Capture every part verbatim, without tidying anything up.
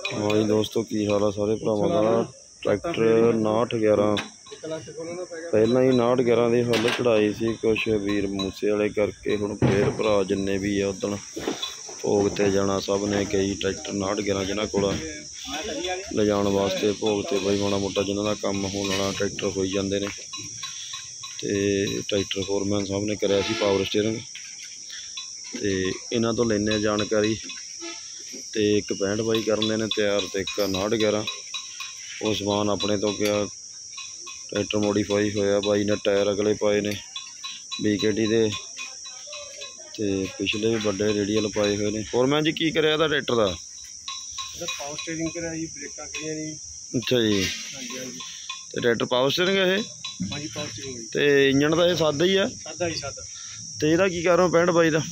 हाँ जी दोस्तों की हाल है सारे भरावां दा। ट्रैक्टर नाठ ग्यारह पहला ही नाठ ग्यारह की हल चढ़ाई सी कुछ वीर मूसे वाले करके हुण फिर भरा जिन्ने भी है उदण भोग ते जाना सब ने। कई ट्रैक्टर नाठ ग्यारह जिन्हां कोल ले जाण वास्ते भोग ते बई माड़ा मोटा जिन्हां दा काम होण वाला ट्रैक्टर होई जांदे ने। ते ट्रैक्टर फोरमैन साहब ने कराया सी पावर स्टीयरिंग ते इन्हां तो लैने जानकारी। तो एक पैंठ बाई करते हैं तैयार तो एक नाठ ग्यारह वो समान अपने तो क्या ट्रैक्टर मोडीफाई होया बाई ने टायर अगले पाए ने बी के टी दे ते पिछले भी बड़े रेडियल पाए हुए ने। फोरमैन जी की कराया ट्रैक्टर का? पावर स्टीयरिंग कराई, ब्रेकां करियां नी। अच्छा जी। तो ट्रैक्टर पावर स्टीयरिंग है ये? हाँ जी पावर स्टीयरिंग। तो इंजन का ये सादा ही है? सादा ही सादा। तो ਇਹਦਾ की कर रहे हो पैंठ बाई का?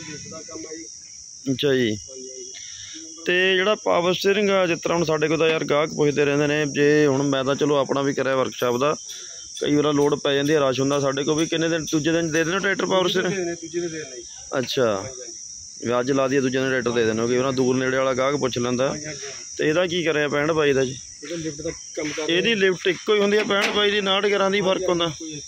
अच्छा जी। तो जोड़ा पावर स्टीयरिंग आ जिस तरह हम साढ़े को यार गाहक पुछते रहते हैं जे हूँ मैं तो चलो अपना भी कराया वर्कशॉप का कई बार लोड पै जाती है रश होंगे साढ़े को भी किन्ने दिन दूजे दिन दे देना ट्रैक्टर पावर स्टीयरिंग? अच्छा अज ला दिए दूजे दिन ट्रैक्टर दे देना कई बार दूर नेड़े वाला गाहक पुछ लेंदा। तो यदा की कराया पैंठ बाई का जी? यदी लिफ्ट इक्को ही होंगी पैंठ बाई की नाठ ग्यारह की फर्क होंदा?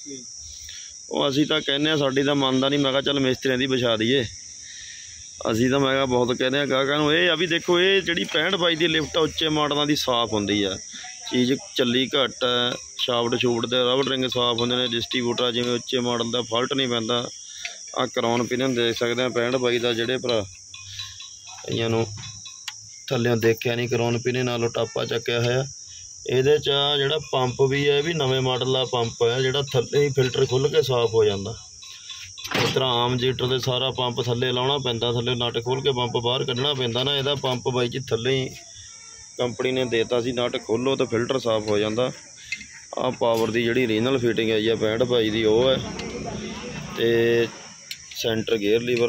वो असी तो कहने साड़ी तो मनता नहीं। मैं कहा चल मिस्त्रियों की बिछा दीए असी तो मैं बहुत कहने गाहकों को ये भी देखो ये जी पैंठ बाई की लिफ्ट उच्चे मॉडलों की साफ होंगी है चीज़ चली घट है शाफ्ट शूफ्ट तो रबड़ रिंग साफ होंगे ने डिस्ट्रीब्यूटर जिमें उच्चे मॉडल का फॉल्ट नहीं पैंदा। आ क्रॉन पिनियन देख सकते हैं पैंठ बाई का जोड़े भरा कईयां थल्लों देखा नहीं क्रॉन पिनियन नालों टापा चक्या है। ये जोड़ा पंप भी है भी नवे मॉडल का पंप है जोड़ा थल्ले ही फिल्टर खुल के साफ हो जाता। इस तरह आम जीटर से सारा पंप थल्ले लाना पैंदा थल्ले नट खोल के पंप बाहर कढ़ना पैंदा ना। यदा पंप बाई जी थल्ले ही कंपनी ने देता सी नट खोलो तो फिल्टर साफ हो जाता। आ पावर की जी रीजनल फिटिंग आई है पैंठ बाई की वो है। तो सेंटर गेयर लीवर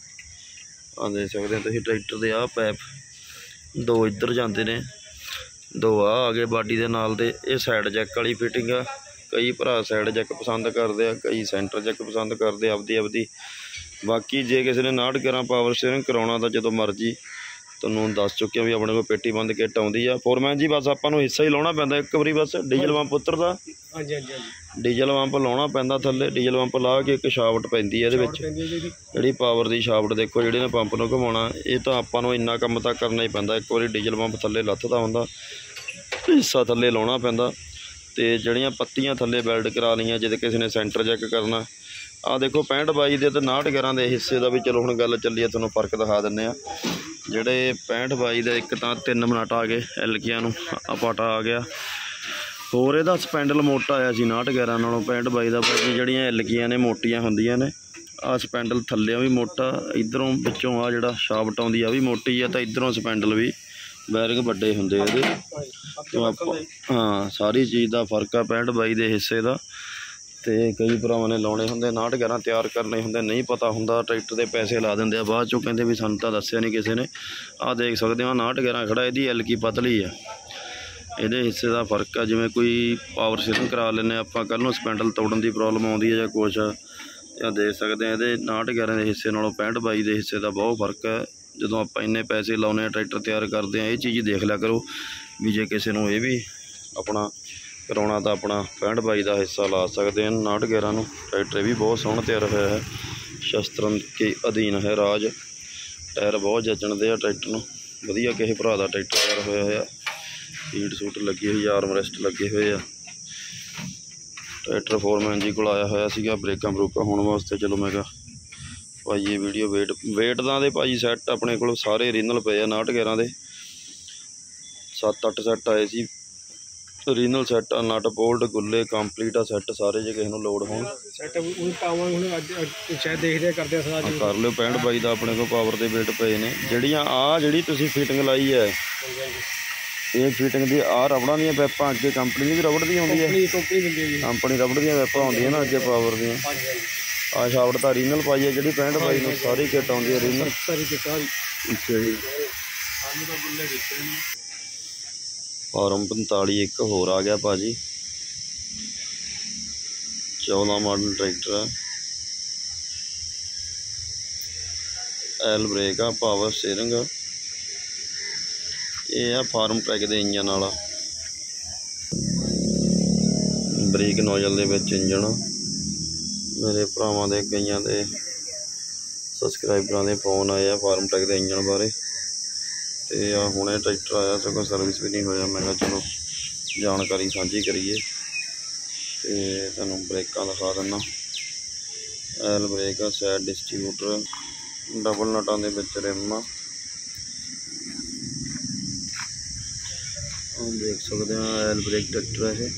आ देख सकते हैं तुम ट्रैक्टर के आ पैप दो इधर जाते ने दो आ आ गए बाडी के नाल दे। ये साइड जैक वाली फिटिंग आ कई भरा साइड जैक पसंद करते हैं कई सेंटर जैक पसंद करते आपदी आपदी। बाकी जे किसी ने नाठ ग्यारह पावर स्टीयरिंग कराना तो जो मर्जी तुहानूं दस चुके भी अपने को पेटी बंद किट आउंदी आ। फोरमैन जी बस आपां नूं हिस्सा ही लाउणा पैंदा एक बारी बस डीजल पंप उतरदा डीजल पंप लाउणा पैंदा थल्ले डीजल पंप ला के एक शाफ्ट पैंदी है इहदे विच जिहड़ी पावर की शाफ्ट देखो जिहड़ी ने पंप नूं घुमाउणा ये तो आपां नूं इन्ना काम तां करना ही पैंदा। एक बारी डीजल पंप थल्ले लथदा हुंदा हिस्सा थल्ले लाउणा पैंदा तो जड़ियाँ पत्तियां थल्ले बैल्ट करा लियां जे किसी ने सेंटर चैक करना। आ देखो पैंठ बाई के तो नाठ ग्यारह के हिस्से का भी चलो हुण गल चली है तुहानूं फर्क दिखा दिंदे आ। जिहड़े पैंठ बाई के एक तो तीन मिनट आ गए एलकियां नूं पाटा आ गया होर इहदा स्पैंडल मोटा आया सी नाठ ग्यारह नालों पैंठ बाई का बाकी जड़ियाँ एलकियां ने मोटियां हुंदियां ने। आ स्पैंडल थल्ले भी मोटा इधरों पिछों आ जिहड़ा शाफ्ट आउंदी आ भी मोटी है तो इधरों स्पैंडल भी बैरिंग बड़े होंगे ये तो आप हाँ सारी चीज़ का फर्क है पैंठ बाई के हिस्से का। तो कई भरावां ने लाने होंगे नाठ ग्यारह तैयार करने होंगे नहीं पता होंगे ट्रैक्टर के पैसे ला देंगे बाद चों कहते भी सानूं तां दस्सिया नहीं किसी ने। आ देख सकते हो नाठ ग्यारह खड़ा यदी एलकी पतली है ये हिस्से का फर्क है। जिमें कोई पावर स्टीयरिंग करा लें आप कल नूं स्पैंडल तोड़न की प्रॉब्लम आउंदी है या कुछ या देख सकते हैं ये नाठ ग्यारह के हिस्से नालों पैंठ बाई के हिस्से का बहुत फर्क है। जो आप इन्ने पैसे लाने ट्रैक्टर तैयार करते हैं ये चीज़ देख लिया करो भी जे किसी को ये भी अपना कराना तो अपना पैंठ बाई का हिस्सा ला सकते हैं। नाठ ग्यारह नूं ट्रैक्टर भी बहुत सोहना तैयार होया है शस्त्रन के अधीन है राज। टायर बहुत जचण दे ट्रैक्टर नूं वधिया किसी भरा का ट्रैक्टर तैयार होया होया सीट सूट लगी हुई आर्म रेस्ट लगे हुए आ। ट्रैक्टर फोरमैन जी को आया होया सीगा ब्रेकां ब्रूकां होने वास्ते। चलो मैं कहा भाई ये वीडियो वेट वेट का दे भाई सैट अपने को सारे रीनल पे आ नाठ ग्यारह के सत्त अठ सैट आए सी रीनल सैट आ नट बोल्ट गुल्ले कंप्लीट आ सैट सारे जे किसी लोड़ हो कर लो। पैंठ बाई का अपने को पावर के वेट पे ने जड़ियाँ आ जी तुसीं फिटिंग लाई है ये फिटिंग की आ रबड़ा दी पैपां अगे कंपनी की भी रबड़ दी आउंदी है कंपनी रबड़ दी पैपां आउंदियां ना अगे पावर दी आ शाफ्ट तो रीनल पाई है जी पैंठ बाई में सारी किट आउंदी है रीनल। अच्छा जी फार्म पंताली एक होर आ गया भाजी चौदह मॉडल ट्रैक्टर है एल ब्रेक आ पावर स्टीयरिंग ਇਹ ਆ ਫਾਰਮ ਟਰੈਕ ਦੇ ਇੰਜਨ ਵਾਲਾ ਬਰੀਕ ਨੋਜ਼ਲ ਦੇ ਵਿੱਚ ਇੰਜਨ। ਮੇਰੇ ਭਰਾਵਾਂ ਦੇ ਕਈਆਂ ਦੇ ਸਬਸਕ੍ਰਾਈਬਰਾਂ ਦੇ ਫੋਨ ਆਏ ਆ ਫਾਰਮ ਟਰੈਕ ਦੇ ਇੰਜਨ ਬਾਰੇ, ਤੇ ਆ ਹੁਣੇ ਟਰੈਕਟਰ ਆਇਆ ਸਗੋਂ ਸਰਵਿਸ ਵੀ ਨਹੀਂ ਹੋਇਆ। ਮੈਂ ਕਿਹਾ ਚਲੋ ਜਾਣਕਾਰੀ ਸਾਂਝੀ ਕਰੀਏ। ਤੇ ਤੁਹਾਨੂੰ ਬ੍ਰੇਕਾਂ ਦਿਖਾ ਦਿੰਦਾ। ਐਲ ਬ੍ਰੇਕ ਆ, ਸਾਈਡ ਡਿਸਟ੍ਰੀਬਿਊਟਰ, ਡਬਲ ਨਟਾਂ ਦੇ ਵਿੱਚ ਰਿਮ ਆ, ਦੇਖ ਸਕਦੇ ਹੋ। ਐਲ ਬ੍ਰੇਕ ਟਰੈਕਟਰ ਇਹ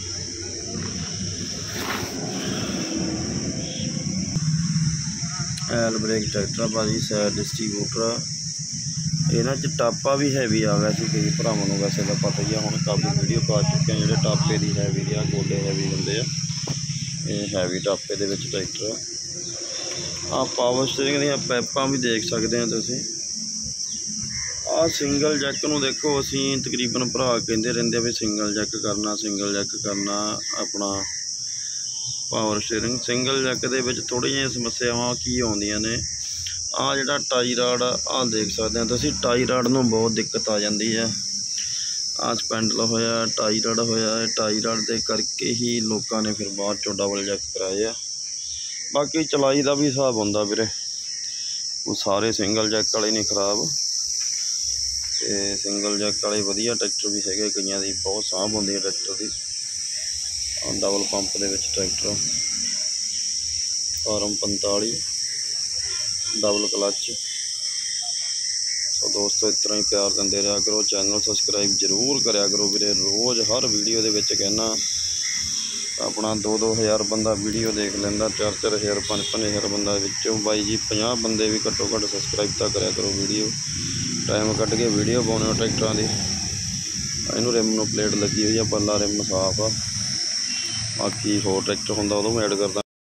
ਐਲ ਬ੍ਰੇਕ ਟਰੈਕਟਰ ਭਾਜੀ, ਸਾਈਡ ਡਿਸਟ੍ਰੀਬਿਊਟਰ। ਇਹਨਾਂ 'ਚ ਟਾਪਾ ਵੀ ਹੈਵੀ ਆ ਗਿਆ ਸੀ ਕਈ ਭਰਾਵਾਂ ਨੂੰ, ਵੈਸੇ ਤਾਂ ਪਤਾ ਹੀ ਆ, ਹੁਣ ਕਾਫੀ ਵੀਡੀਓ ਪਾ ਚੁੱਕੇ ਆ ਜਿਹੜੇ ਟਾਪੇ ਦੀ ਹੈਵੀ ਦੇ ਆ, ਗੋਡੇ ਹੈਵੀ ਹੁੰਦੇ ਆ। ਇਹ ਹੈਵੀ ਟਾਪੇ ਦੇ ਵਿੱਚ ਟਰੈਕਟਰ ਆ। ਪਾਵਰ ਸਟੀਅਰਿੰਗ ਦੀਆਂ ਪਾਈਪਾਂ ਵੀ ਦੇਖ ਸਕਦੇ ਹੋ ਤੁਸੀਂ। ਆਹ ਸਿੰਗਲ ਜੈਕ ਨੂੰ ਦੇਖੋ, ਅਸੀਂ ਤਕਰੀਬਨ ਭਰਾ ਕਹਿੰਦੇ ਰਹਿੰਦੇ ਆ ਵੀ ਸਿੰਗਲ ਜੈਕ ਕਰਨਾ, ਸਿੰਗਲ ਜੈਕ ਕਰਨਾ ਆਪਣਾ ਪਾਵਰ ਸਟੀਅਰਿੰਗ। ਸਿੰਗਲ ਜੈਕ ਦੇ ਵਿੱਚ ਥੋੜ੍ਹੀਆਂ ਜਿਹੀਆਂ ਸਮੱਸਿਆਵਾਂ ਕੀ ਆਉਂਦੀਆਂ ਨੇ। ਆਹ ਜਿਹੜਾ ਟਾਈ ਰਾਡ ਆ, ਆਹ ਦੇਖ ਸਕਦੇ ਹੋ ਤੁਸੀਂ, ਟਾਈ ਰਾਡ ਨੂੰ ਬਹੁਤ ਦਿੱਕਤ ਆ ਜਾਂਦੀ ਆ। ਆਹ ਸਪੈਂਡਲ ਹੋਇਆ, ਟਾਈ ਰਾਡ ਹੋਇਆ। ਟਾਈ ਰਾਡ ਦੇ ਕਰਕੇ ਹੀ ਲੋਕਾਂ ਨੇ ਫਿਰ ਬਾਅਦ 'ਚੋਂ ਡਬਲ ਜੈਕ ਕਰਾਏ ਆ। ਬਾਕੀ ਚਲਾਈ ਦਾ ਵੀ ਹਿਸਾਬ ਹੁੰਦਾ ਵੀਰੇ, ਉਹ ਸਾਰੇ ਸਿੰਗਲ ਜੈਕ ਵਾਲੇ ਨਹੀਂ ਖਰਾਬ, ਤੇ ਸਿੰਗਲ ਜੈਕ ਵਾਲੇ ਵਧੀਆ ਟਰੈਕਟਰ ਵੀ ਹੈਗੇ। ਕਈਆਂ ਦੀ ਬਹੁਤ ਸਾਂਭ ਹੁੰਦੀ ਹੈ ਟਰੈਕਟਰ ਦੀ। ਡਬਲ ਪੰਪ ਦੇ ਵਿੱਚ ਟਰੈਕਟਰ, ਫਾਰਮ ਪੰਤਾਲੀ, ਡਬਲ ਕਲੱਚ। ਸੋ ਦੋਸਤੋ ਇਸ ਤਰ੍ਹਾਂ ਹੀ ਪਿਆਰ ਦਿੰਦੇ ਰਿਹਾ ਕਰੋ, ਚੈਨਲ ਸਬਸਕ੍ਰਾਈਬ ਜ਼ਰੂਰ ਕਰਿਆ ਕਰੋ ਵੀਰੇ। ਰੋਜ਼ ਹਰ ਵੀਡੀਓ ਦੇ ਵਿੱਚ ਕਹਿਣਾ, ਆਪਣਾ ਦੋ ਦੋ ਹਜ਼ਾਰ ਬੰਦਾ ਵੀਡੀਓ ਦੇਖ ਲੈਂਦਾ, ਚਾਰ ਚਾਰ ਹਜ਼ਾਰ ਪੰਜ ਪੰਜ ਹਜ਼ਾਰ ਬੰਦਾ, ਵਿੱਚੋਂ ਬਾਈ ਜੀ ਪੰਜਾਹ ਬੰਦੇ ਵੀ ਘੱਟੋ ਘੱਟ ਸਬਸਕ੍ਰਾਈਬ ਤਾਂ ਕਰਿਆ ਕਰੋ। ਵੀਡੀਓ ਟਾਈਮ ਕੱਢ ਕੇ ਵੀਡੀਓ ਪਾਉਣੇ ਹੋ ਟਰੈਕਟਰਾਂ ਦੀ। ਇਹਨੂੰ ਰਿਮ ਨੂੰ ਪਲੇਟ ਲੱਗੀ ਹੋਈ ਆ, ਪੱਲਾ ਰਿਮ ਸਾਫ ਆ। ਬਾਕੀ ਹੋਰ ਟਰੈਕਟਰ ਹੁੰਦਾ ਉਦੋਂ ਮੈਂ ਐਡ ਕਰਦਾ।